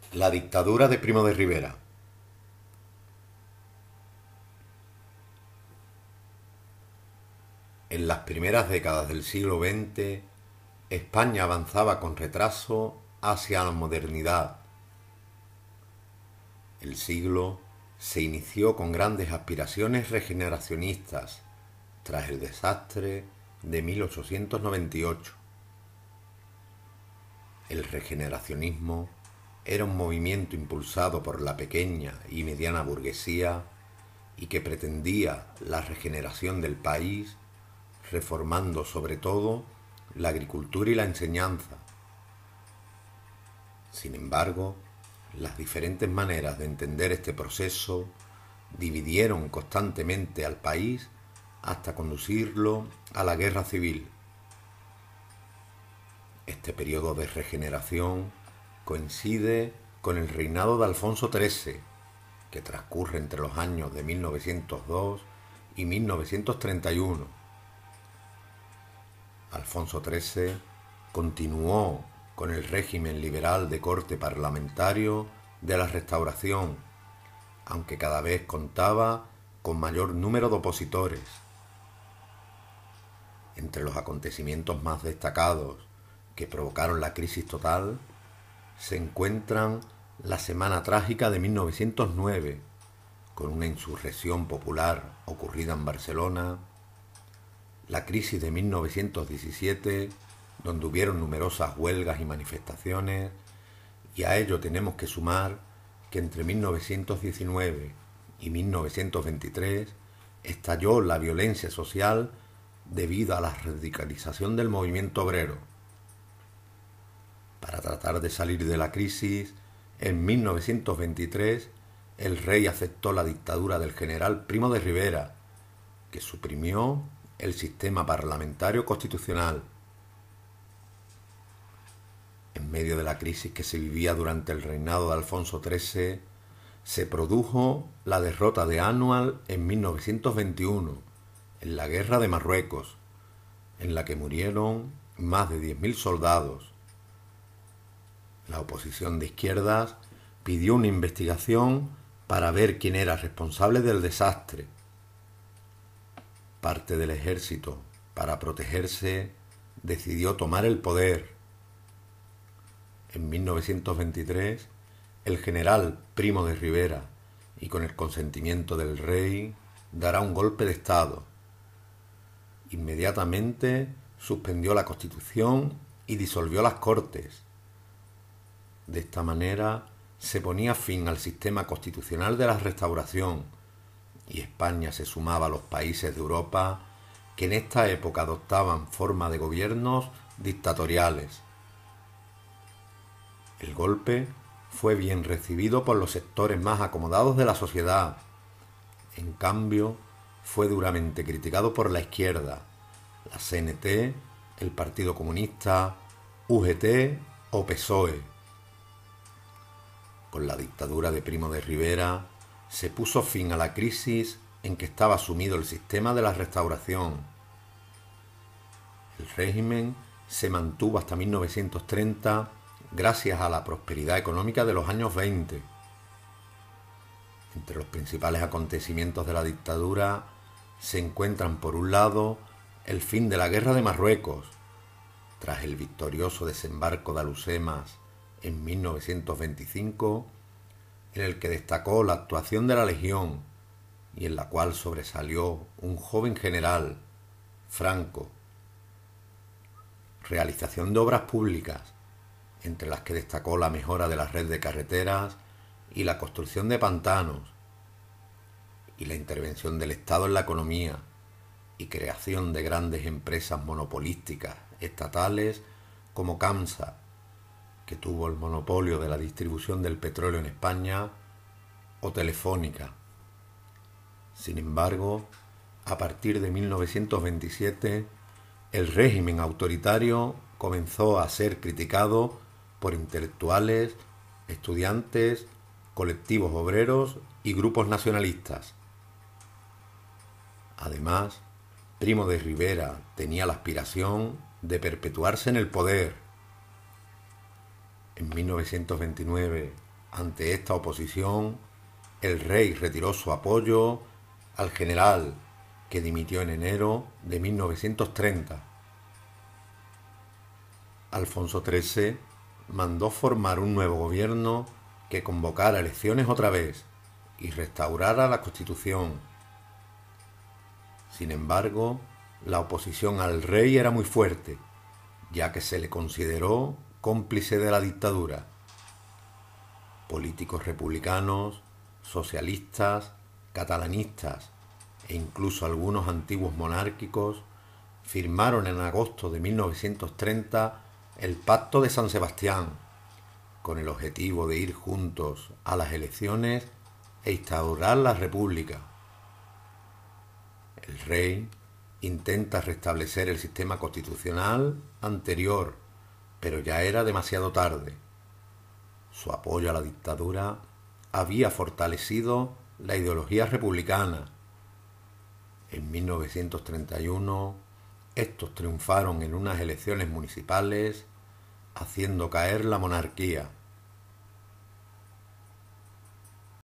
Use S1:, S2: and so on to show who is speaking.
S1: La dictadura de Primo de Rivera. En las primeras décadas del siglo XX, España avanzaba con retraso hacia la modernidad. El siglo se inició con grandes aspiraciones regeneracionistas tras el desastre de 1898. El regeneracionismo era un movimiento impulsado por la pequeña y mediana burguesía y que pretendía la regeneración del país, reformando sobre todo la agricultura y la enseñanza. Sin embargo, las diferentes maneras de entender este proceso dividieron constantemente al país hasta conducirlo a la guerra civil. Este periodo de regeneración coincide con el reinado de Alfonso XIII, que transcurre entre los años de 1902 y 1931. Alfonso XIII continuó con el régimen liberal de corte parlamentario de la Restauración, aunque cada vez contaba con mayor número de opositores. Entre los acontecimientos más destacados que provocaron la crisis total se encuentran la Semana Trágica de 1909, con una insurrección popular ocurrida en Barcelona, la crisis de 1917, donde hubieron numerosas huelgas y manifestaciones, y a ello tenemos que sumar que entre 1919 y 1923 estalló la violencia social debido a la radicalización del movimiento obrero. Para tratar de salir de la crisis, en 1923 el rey aceptó la dictadura del general Primo de Rivera, que suprimió el sistema parlamentario constitucional. En medio de la crisis que se vivía durante el reinado de Alfonso XIII, se produjo la derrota de Annual en 1921, en la Guerra de Marruecos, en la que murieron más de 10.000 soldados. La oposición de izquierdas pidió una investigación para ver quién era responsable del desastre. Parte del ejército, para protegerse, decidió tomar el poder. En 1923, el general Primo de Rivera, y con el consentimiento del rey, dará un golpe de Estado. Inmediatamente suspendió la Constitución y disolvió las Cortes. De esta manera se ponía fin al sistema constitucional de la Restauración y España se sumaba a los países de Europa que en esta época adoptaban forma de gobiernos dictatoriales. El golpe fue bien recibido por los sectores más acomodados de la sociedad. En cambio, fue duramente criticado por la izquierda, la CNT, el Partido Comunista, UGT o PSOE. Con la dictadura de Primo de Rivera se puso fin a la crisis en que estaba sumido el sistema de la Restauración. El régimen se mantuvo hasta 1930 gracias a la prosperidad económica de los años 20. Entre los principales acontecimientos de la dictadura se encuentran, por un lado, el fin de la Guerra de Marruecos, tras el victorioso desembarco de Alhucemas en 1925, en el que destacó la actuación de la Legión y en la cual sobresalió un joven general, Franco. Realización de obras públicas, entre las que destacó la mejora de la red de carreteras y la construcción de pantanos, y la intervención del Estado en la economía y creación de grandes empresas monopolísticas estatales como CAMSA, que tuvo el monopolio de la distribución del petróleo en España, o Telefónica. Sin embargo, a partir de 1927, el régimen autoritario comenzó a ser criticado por intelectuales, estudiantes, colectivos obreros y grupos nacionalistas. Además, Primo de Rivera tenía la aspiración de perpetuarse en el poder. En 1929 Ante esta oposición, el rey retiró su apoyo al general, que dimitió en enero de 1930. Alfonso XIII mandó formar un nuevo gobierno que convocara elecciones otra vez y restaurara la Constitución. Sin embargo, la oposición al rey era muy fuerte, ya que se le consideró cómplice de la dictadura. Políticos republicanos, socialistas, catalanistas e incluso algunos antiguos monárquicos firmaron en agosto de 1930 el Pacto de San Sebastián, con el objetivo de ir juntos a las elecciones e instaurar la República. El rey intenta restablecer el sistema constitucional anterior, pero ya era demasiado tarde. Su apoyo a la dictadura había fortalecido la ideología republicana. En 1931, estos triunfaron en unas elecciones municipales, haciendo caer la monarquía.